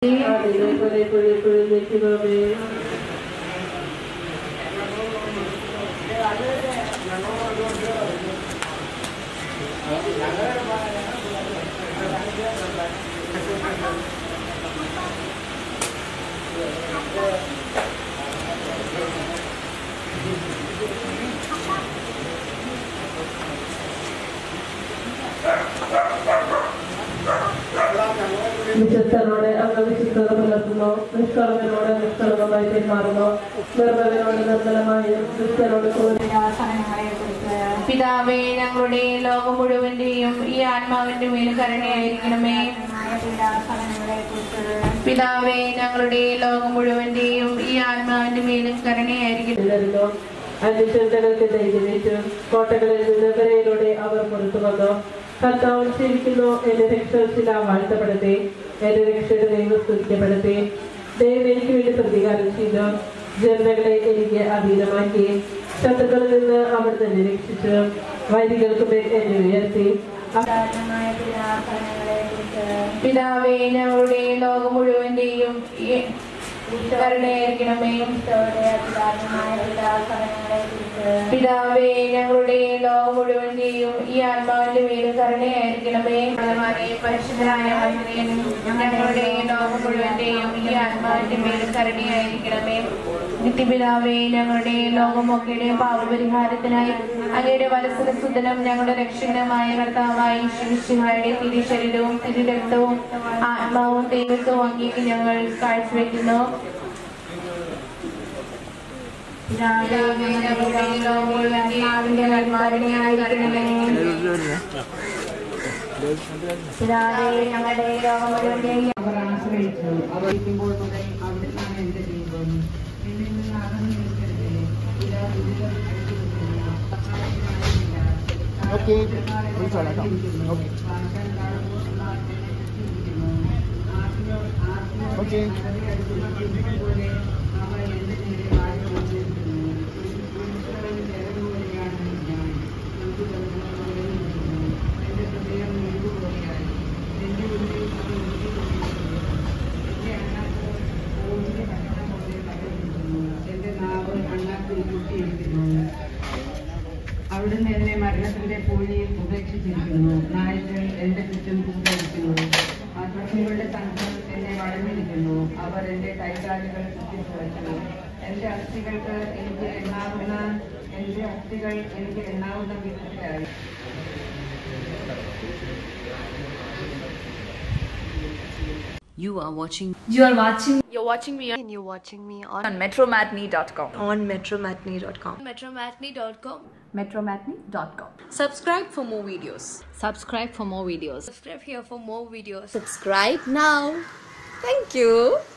വിശുദ്ധനോട് അങ്ങ് വിശുദ്ധത പുലർത്തുന്നു, നിഷ്കളങ്കനോട് നിഷ്കളങ്കമായി പെരുമാറുന്നു, നിർമ്മലനോട് നിർമ്മലമായും ക്രിസ്ത്യനോട് പിതാവേ, ഞങ്ങളുടെ ലോകം മുഴുവന്റെയും ഈ ആത്മാവിന്റെ മേൽ കരുണയായിരിക്കണമേ. പിതാവേ, ഞങ്ങളുടെ ലോകം മുഴുവന്റെയും ഈ ആത്മാവിന്റെ മേലും കരുണയായിരിക്കുന്നു. അന്വേഷണങ്ങൾക്ക് ധൈര്യമേറ്റു കോട്ടകളിൽ നിന്ന് കരയിലൂടെ അവർ പുറത്തു വന്നു. കർത്താവ് ചിരിക്കുന്നു, എന്റെ രക്ഷ വാഴ്ത്തപ്പെടുത്തി, എന്റെ രക്ഷയുടെ ദൈവം സ്തുതിക്കപ്പെടുത്തി. ദൈവം എനിക്ക് വേണ്ടി പ്രതികാരം ചെയ്തു, ജനതകളെ എനിക്ക് അധീനമാക്കി. ശത്രുക്കളിൽ നിന്ന് അവർ തന്നെ രക്ഷിച്ചു, വൈദികൾക്ക് മേൽ എന്നെ ഉയർത്തി. പിതാവേ, ഞങ്ങളുടെ ലോകം മുഴുവന്റെയും കരുണയായിരിക്കണമേ. പിതാവേ, ഞങ്ങളുടെ ലോകം മുഴുവന്റെയും ഈ ആത്മാവിന്റെ മേലും കരുണയായിരിക്കണമേ. പരിശുദ്ധനായ ഞങ്ങളുടെ ലോകം മുഴുവന്റെയും ഈ ആത്മാവിന്റെ മേലും കരുണയായിരിക്കണമേ. നിത്യപിതാവേ, ഞങ്ങളുടെ ലോകമൊക്കെയുടെയും പാപപരിഹാരത്തിനായി അങ്ങയുടെ വലസരസുതനും ഞങ്ങളുടെ രക്ഷകനുമായ കർത്താവായ യേശുമിശിഹായുടെ തിരുശരീരവും തിരുരക്തവും ആത്മാവും ദൈവത്വവും അങ്ങേക്ക് ഞങ്ങൾ കാഴ്ചവെക്കുന്നു. ഞങ്ങളുടെ ലോകം മുഴുവന്റെയും അവർ ആശ്രയിച്ചു. അവർ ഇരിക്കുമ്പോൾ മുതൽ അവിടുന്നാണ് എന്റെ ദൈവം. എന്നിൽ നിന്ന് അകന്നു നിൽക്കരുതേ. അവിടുന്ന് എന്നെ മരണത്തിന്റെ പൂഴിയിൽ ഉപേക്ഷിച്ചിരിക്കുന്നു. നായ്ക്കൾ എന്റെ ചുറ്റും കൂടിയിരിക്കുന്നു. പക്ഷികളുടെ സംഘം എന്നെ വളഞ്ഞിരിക്കുന്നു. അവർ എന്റെ കൈകാലുകൾ ചുറ്റിച്ചുവച്ചു. എന്റെ അസ്ഥികൾ എനിക്ക് എണ്ണാവുന്ന വിധത്തിലായി. You're watching me on metromatinee.com. on metromatinee.com. metromatinee.com. Subscribe for more videos. Subscribe for more videos. Subscribe here for more videos. Subscribe now. Thank you.